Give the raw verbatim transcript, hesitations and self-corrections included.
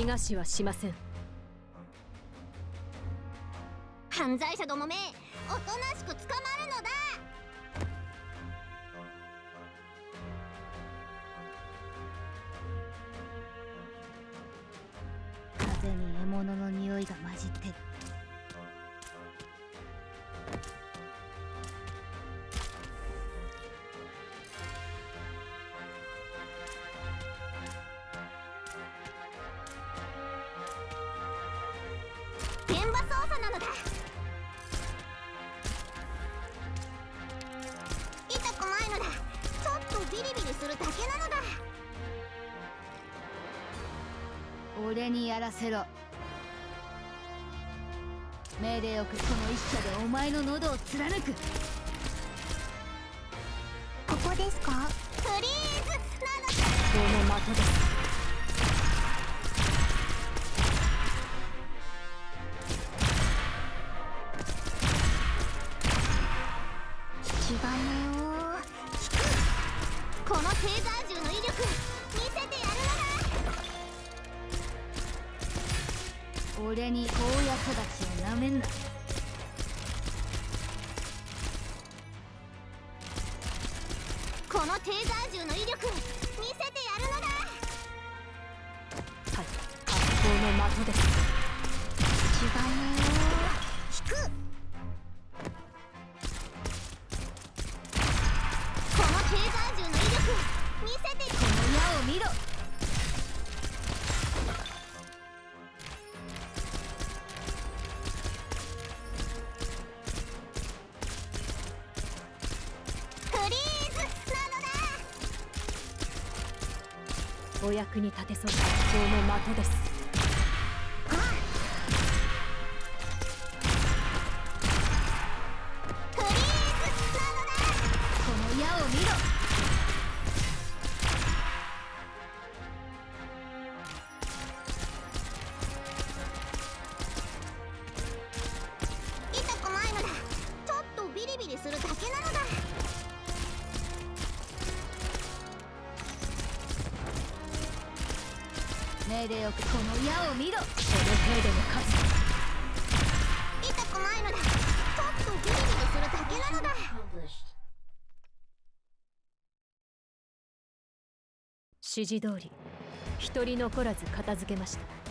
逃がしはしません。 犯罪者どもめ、おとなしく捕まるのだ。 風に獲物の匂いが混じってる。 現場操作なのだ。痛くないのだ。ちょっとビリビリするだけなのだ。 俺にやらせろ。命令をくその一射でお前の喉を貫く。 ここですか？フリーズなのだ。 この的です。 違うよ。引く。このテーザー銃の威力見せてやるのだ。 俺に大家育ちをなめんな。 このテーザー銃の威力見せてやるのだ。 はい、格好の的です。 違うよ。引く。このテーザー銃の威力見せて。 この矢を見ろ。 フリーズなのだ。 お役に立てそうな格好の的です。 フリーズなのだ。 この矢を見ろ。 痛くないのだ。ちょっとビリビリするだけなのだ。 命令をくこの矢を見ろ。 この程度の数。 痛くないのだ。ちょっとビリビリするだけなのだ。 指示通り一人残らず片付けました。